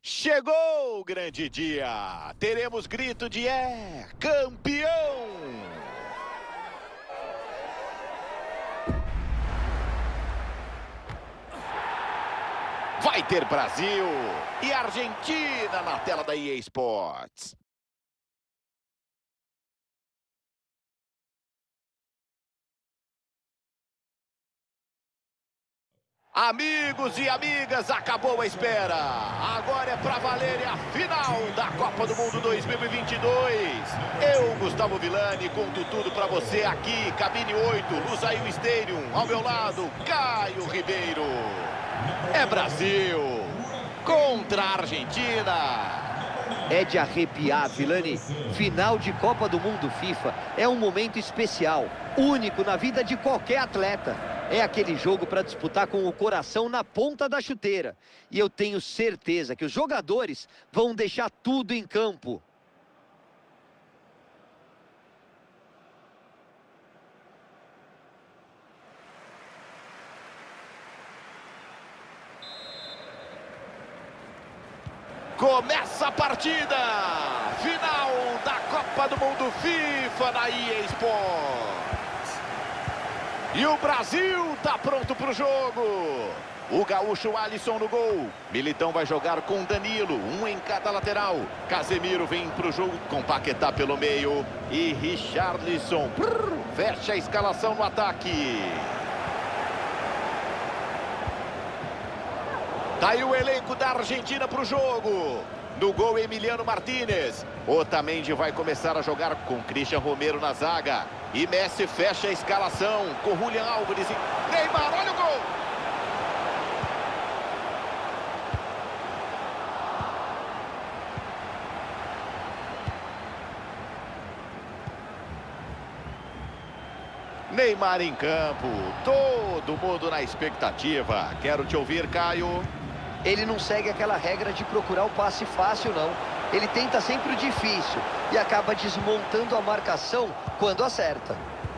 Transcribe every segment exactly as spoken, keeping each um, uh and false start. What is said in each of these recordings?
Chegou o grande dia! Teremos grito de é campeão! Vai ter Brasil e Argentina na tela da E A Sports. Amigos e amigas, acabou a espera. Agora é pra valer a final da Copa do Mundo dois mil e vinte e dois. Eu, Gustavo Villani, conto tudo pra você aqui, cabine oito, Lusail Stadium. Ao meu lado, Caio Ribeiro. É Brasil contra a Argentina. É de arrepiar, Villani. Final de Copa do Mundo FIFA é um momento especial, único na vida de qualquer atleta. É aquele jogo para disputar com o coração na ponta da chuteira. E eu tenho certeza que os jogadores vão deixar tudo em campo. Começa a partida! Final da Copa do Mundo FIFA na E A Sports. E o Brasil tá pronto pro jogo. O gaúcho Alisson no gol. Militão vai jogar com Danilo, um em cada lateral. Casemiro vem pro jogo com Paquetá pelo meio. E Richarlison prrr, fecha a escalação no ataque. Tá aí o elenco da Argentina pro jogo. No gol, Emiliano Martínez. Otamendi vai começar a jogar com Christian Romero na zaga. E Messi fecha a escalação com Julián Álvares e Neymar. Olha o gol! Neymar em campo. Todo mundo na expectativa. Quero te ouvir, Caio. Ele não segue aquela regra de procurar o passe fácil, não. Ele tenta sempre o difícil e acaba desmontando a marcação quando acerta.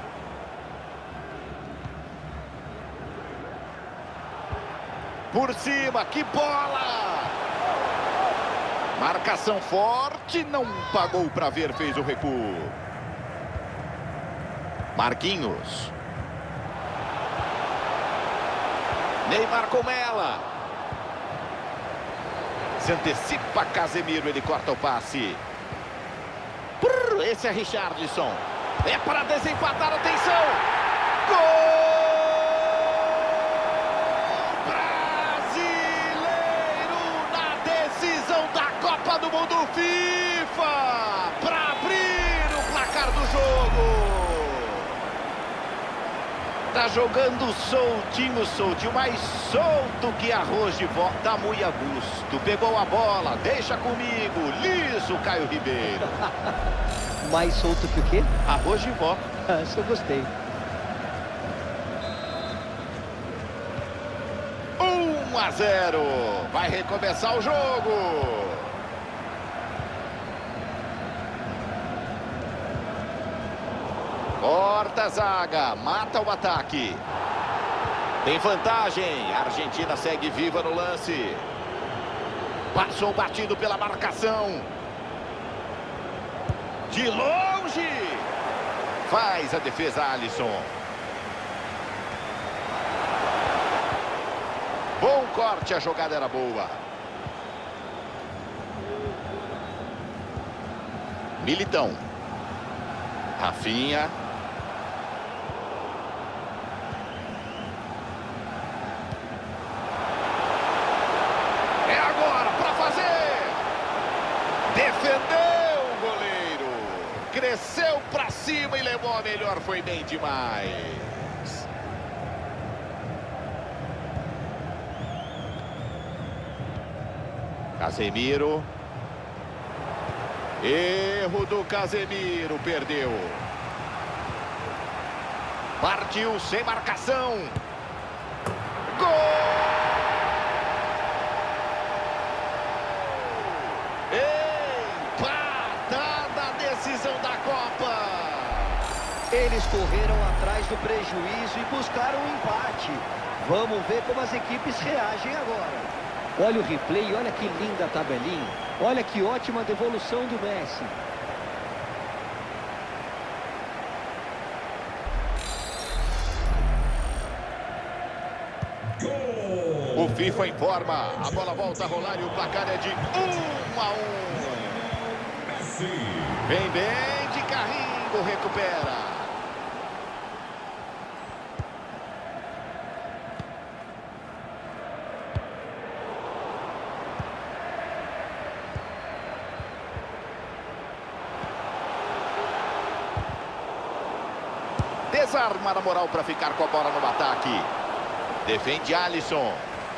Por cima, que bola! Marcação forte, não pagou para ver, fez o recuo. Marquinhos. Neymar com ela. Se antecipa Casemiro, ele corta o passe. Prrr, esse é Richarlison. É para desempatar, atenção! Gol! Brasileiro na decisão da Copa do Mundo FIFA! Para abrir o placar do jogo! Tá jogando soltinho, soltinho, mais solto que arroz de vó. Tá muito a gosto. Pegou a bola, deixa comigo. Liso, Caio Ribeiro. Mais solto que o quê? Arroz de vó. Isso eu gostei. um a zero. Vai recomeçar o jogo. Corta a zaga, mata o ataque. Tem vantagem, a Argentina segue viva no lance. Passou batido pela marcação. De longe. Faz a defesa Alisson. Bom corte, a jogada era boa. Militão. Rafinha. Defendeu o goleiro. Cresceu pra cima e levou a melhor. Foi bem demais. Casemiro. Erro do Casemiro. Perdeu. Partiu sem marcação. Gol! Decisão da Copa. Eles correram atrás do prejuízo e buscaram um empate. Vamos ver como as equipes reagem agora. Olha o replay, olha que linda tabelinha. Olha que ótima devolução do Messi. O FIFA informa. A bola volta a rolar e o placar é de um a um. Vem bem de carrinho, recupera. Desarma na moral para ficar com a bola no ataque. Defende Alisson.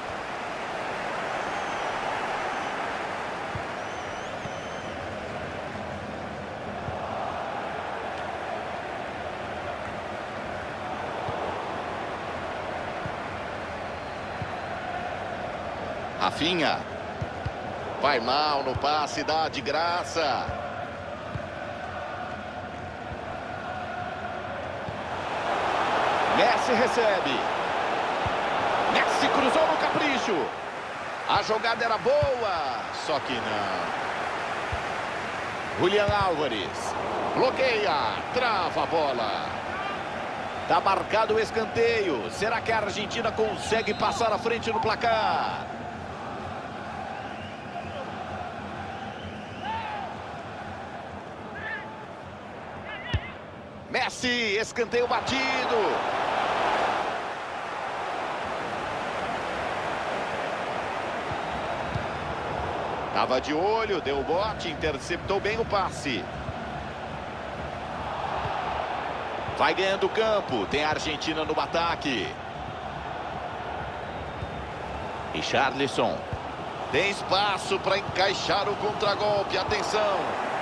Rafinha. Vai mal no passe, dá de graça. Messi recebe. Messi cruzou no capricho. A jogada era boa, só que não. Julián Álvares. Bloqueia, trava a bola. Tá marcado o escanteio. Será que a Argentina consegue passar à frente no placar? Messi, escanteio batido. Tava de olho, deu o bote, interceptou bem o passe. Vai ganhando o campo, tem a Argentina no ataque. Richarlison. Tem espaço para encaixar o contragolpe, atenção.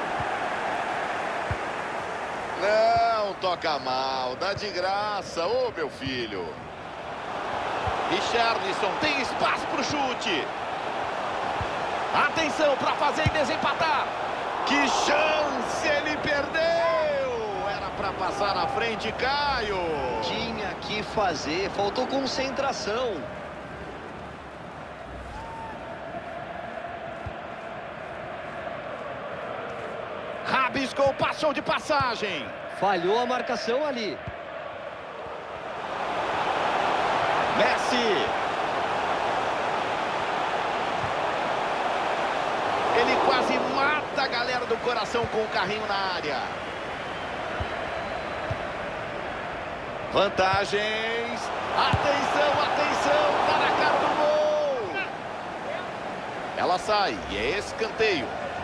Não, toca mal, dá de graça, ô meu filho. Richarlison tem espaço para o chute. Atenção para fazer e desempatar. Que chance ele perdeu. Era para passar na frente, Caio. Tinha que fazer, faltou concentração. Rabiscou, passou de passagem. Falhou a marcação ali. Messi. Ele quase mata a galera do coração com o carrinho na área. Vantagens. Atenção, atenção. Tá na cara do gol. Ela sai e é escanteio.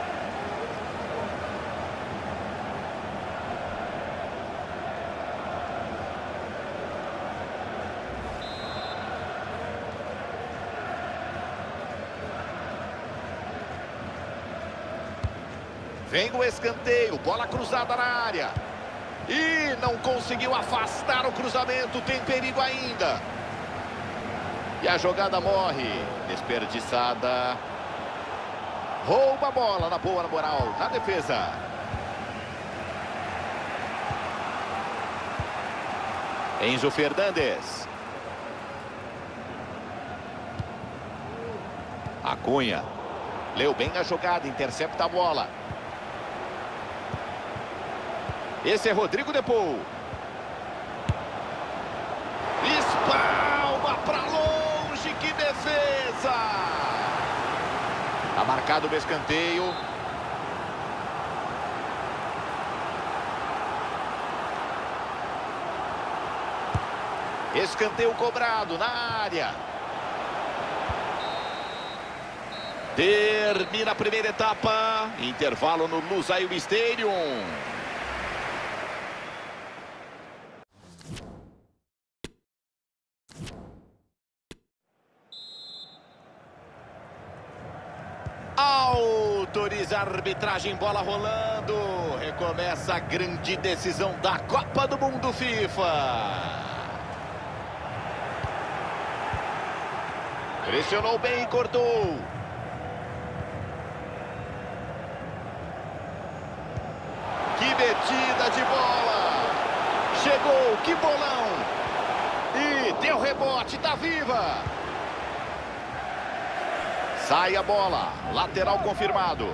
Vem o escanteio, bola cruzada na área. E não conseguiu afastar o cruzamento, tem perigo ainda. E a jogada morre, desperdiçada. Rouba a bola na boa, na moral, na defesa. Enzo Fernandes. Acunha. Leu bem a jogada, intercepta a bola. Esse é Rodrigo Depou. Espalma para longe, que defesa! Tá marcado o escanteio. Escanteio cobrado na área. Termina a primeira etapa. Intervalo no Lusail Stadium. Autoriza a arbitragem, bola rolando. Recomeça a grande decisão da Copa do Mundo FIFA. Pressionou bem e cortou. Que metida de bola. Chegou, que bolão. E deu rebote, tá viva. Sai a bola. Lateral confirmado.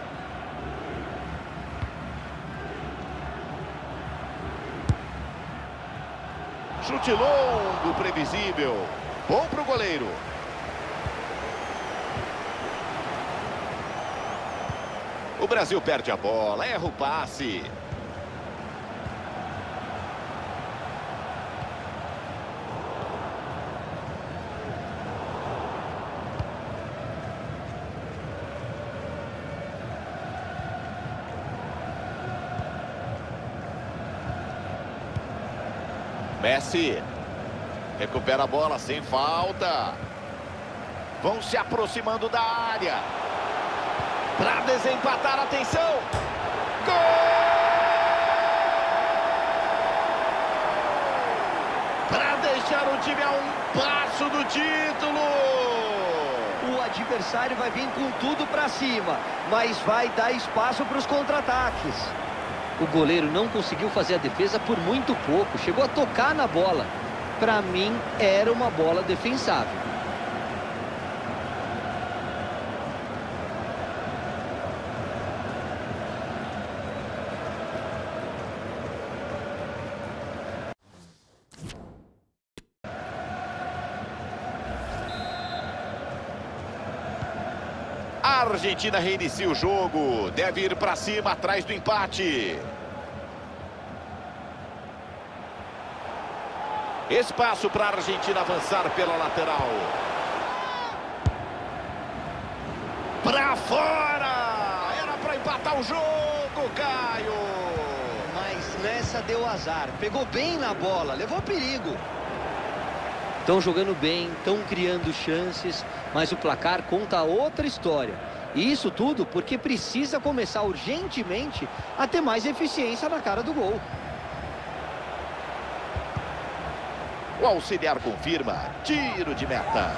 Chute longo, previsível. Bom pro goleiro. O Brasil perde a bola, erra o passe. Messi recupera a bola sem falta. Vão se aproximando da área para desempatar. Atenção, gol! Para deixar o time a um passo do título. O adversário vai vir com tudo para cima, mas vai dar espaço para os contra-ataques. O goleiro não conseguiu fazer a defesa por muito pouco. Chegou a tocar na bola. Para mim, era uma bola defensável. A Argentina reinicia o jogo. Deve ir para cima, atrás do empate. Espaço para a Argentina avançar pela lateral. Para fora! Era para empatar o jogo, Caio. Mas nessa deu azar. Pegou bem na bola, levou perigo. Estão jogando bem, estão criando chances, mas o placar conta outra história. E isso tudo porque precisa começar urgentemente a ter mais eficiência na cara do gol. O auxiliar confirma. Tiro de meta.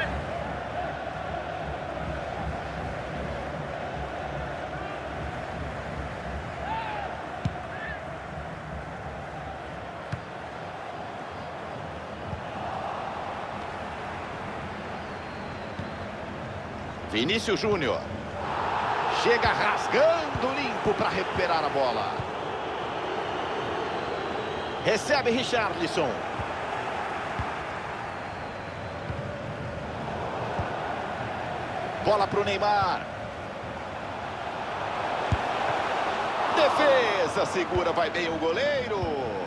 Vinícius Júnior. Chega rasgando limpo para recuperar a bola. Recebe Richarlison. Bola para o Neymar. Defesa segura, vai bem o goleiro.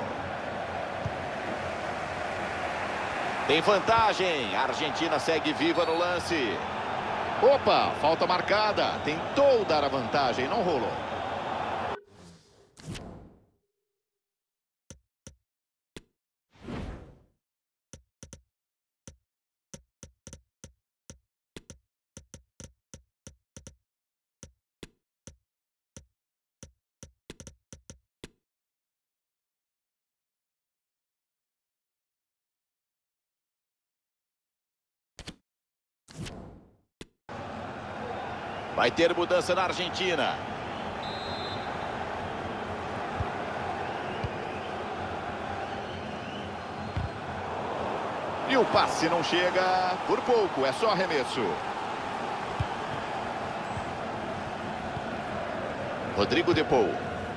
Tem vantagem. A Argentina segue viva no lance. Opa, falta marcada. Tentou dar a vantagem, não rolou. Vai ter mudança na Argentina. E o passe não chega por pouco, é só arremesso. Rodrigo de Paul.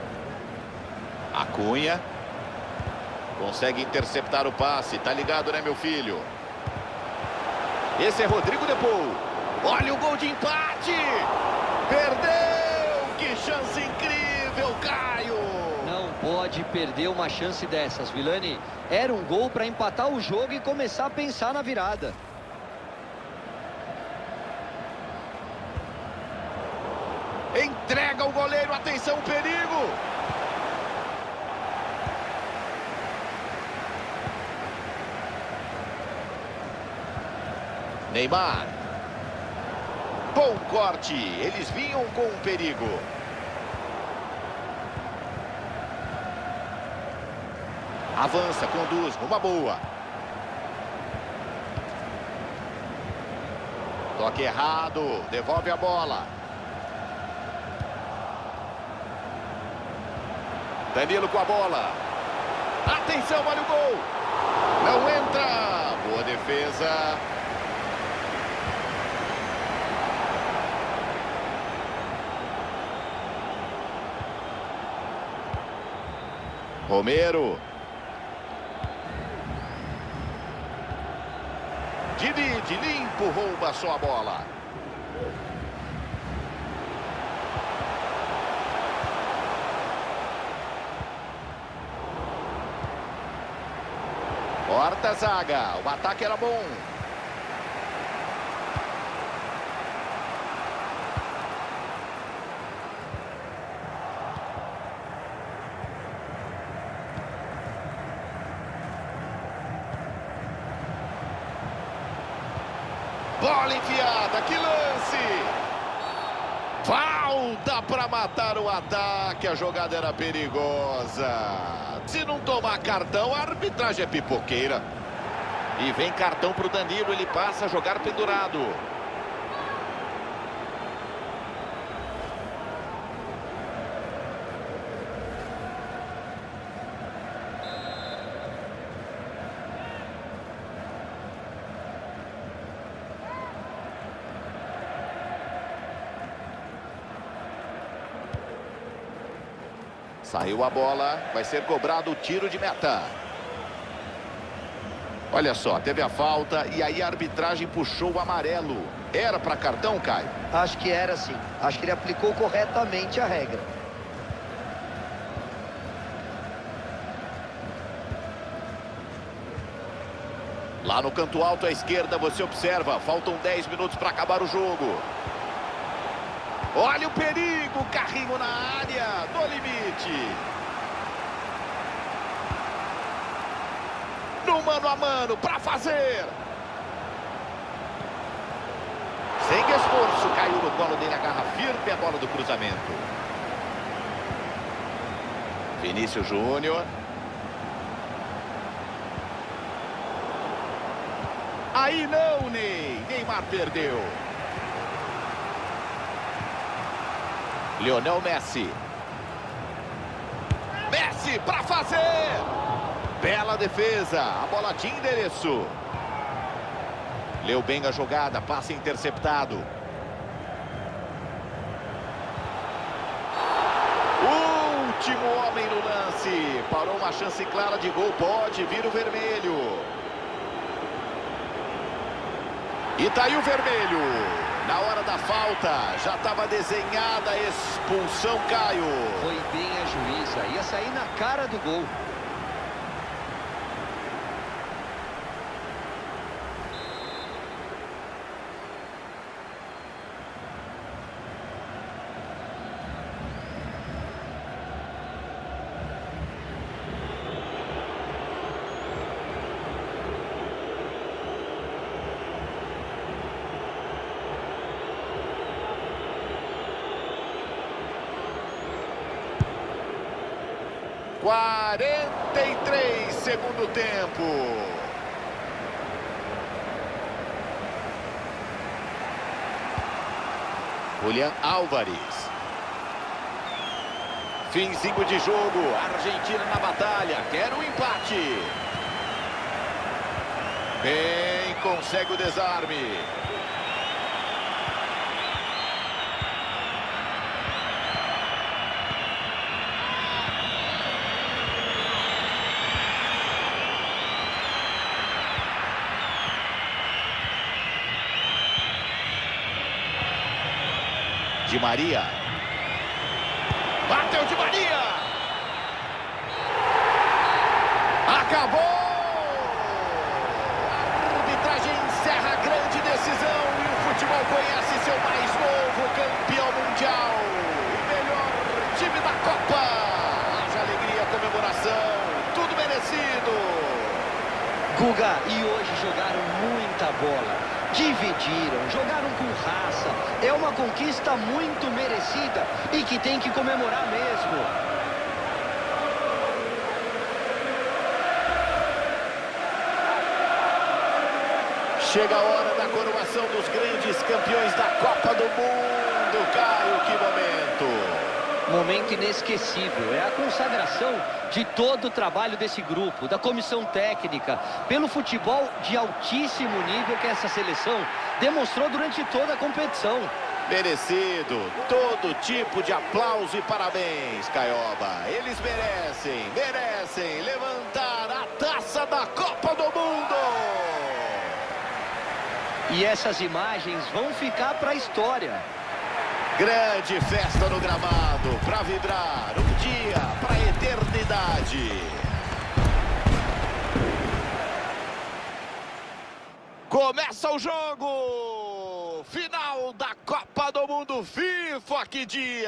Acunha. Consegue interceptar o passe. Tá ligado, né, meu filho? Esse é Rodrigo de Paul. Olha o gol de empate! Perdeu! Que chance incrível, Caio! Não pode perder uma chance dessas, Vilani. Era um gol para empatar o jogo e começar a pensar na virada. Entrega o goleiro, atenção, perigo! Neymar. Bom corte, eles vinham com um perigo. Avança, conduz, numa boa. Toque errado, devolve a bola. Danilo com a bola. Atenção, olha o gol. Não entra. Boa defesa. Romero. Divide, limpo, rouba só a bola. Corta a zaga, o ataque era bom. Bola enfiada, que lance! Falta para matar o ataque, a jogada era perigosa. Se não tomar cartão, a arbitragem é pipoqueira. E vem cartão para o Danilo, ele passa a jogar pendurado. Saiu a bola, vai ser cobrado o tiro de meta. Olha só, teve a falta e aí a arbitragem puxou o amarelo. Era para cartão, Caio? Acho que era sim. Acho que ele aplicou corretamente a regra. Lá no canto alto à esquerda, você observa, faltam dez minutos para acabar o jogo. Olha o perigo, carrinho na área, no limite. No mano a mano, para fazer. Sem esforço, caiu no colo dele, agarra firme a bola do cruzamento. Vinícius Júnior. Aí não, Ney. Neymar perdeu. Lionel Messi. Messi para fazer. Bela defesa. A bola tinha endereço. Leu bem a jogada. Passe interceptado. Último homem no lance. Parou uma chance clara de gol. Pode vir o vermelho. E tá aí o vermelho. Na hora da falta, já estava desenhada a expulsão, Caio. Foi bem a juíza, ia sair na cara do gol. quarenta e três, segundo tempo. Julián Álvares. Finzinho de jogo. Argentina na batalha. Quer um empate. Bem, consegue o desarme. Di Maria. Bateu Di Maria. Acabou. A arbitragem encerra a grande decisão e o futebol conhece seu mais novo campeão mundial. O melhor time da Copa. Haja alegria, comemoração. Tudo merecido. Guga, e hoje jogaram muita bola. Dividiram, jogaram com raça. É uma conquista muito merecida e que tem que comemorar mesmo. Chega a hora da coroação dos grandes campeões da Copa do Mundo. Caio, que momento! Momento inesquecível. É a consagração de todo o trabalho desse grupo, da comissão técnica, pelo futebol de altíssimo nível que essa seleção demonstrou durante toda a competição. Merecido, todo tipo de aplauso e parabéns, Caioba. Eles merecem, merecem levantar a taça da Copa do Mundo. E essas imagens vão ficar para a história. Grande festa no gramado, para vibrar um dia para a eternidade. Começa o jogo! Final da Copa do Mundo FIFA, que dia!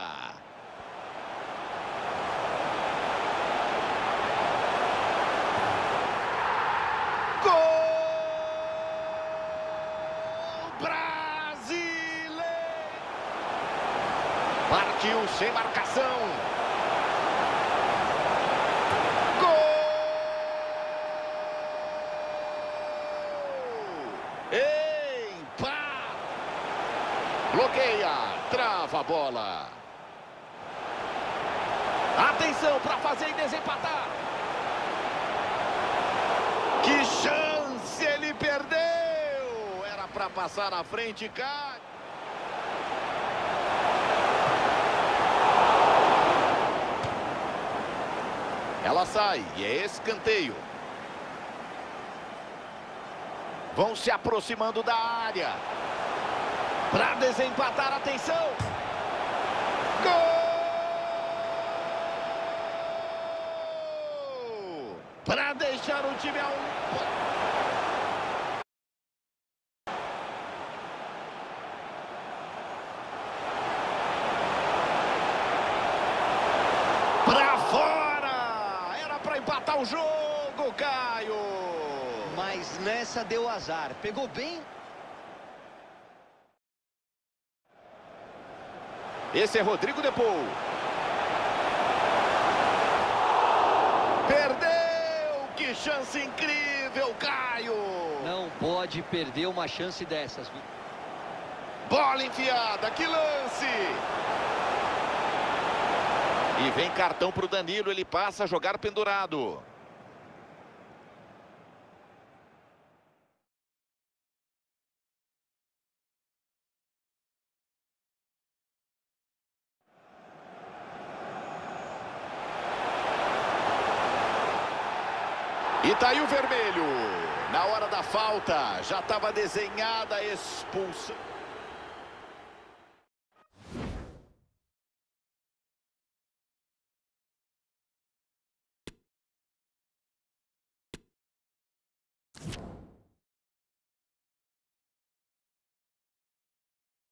Gol brasileiro! Partiu sem marcação. Bloqueia, trava a bola. Atenção para fazer e desempatar. Que chance ele perdeu. Era para passar na frente, cai. Ela sai e é escanteio. Vão se aproximando da área. Para desempatar, atenção! Gol! Para deixar o time a um. Para fora! Era para empatar o jogo, Caio! Mas nessa deu azar. Pegou bem. Esse é Rodrigo De Paul. Perdeu! Que chance incrível, Caio! Não pode perder uma chance dessas. Bola enfiada, que lance! E vem cartão para o Danilo, ele passa a jogar pendurado. E tá aí o vermelho. Na hora da falta, já estava desenhada a expulsão.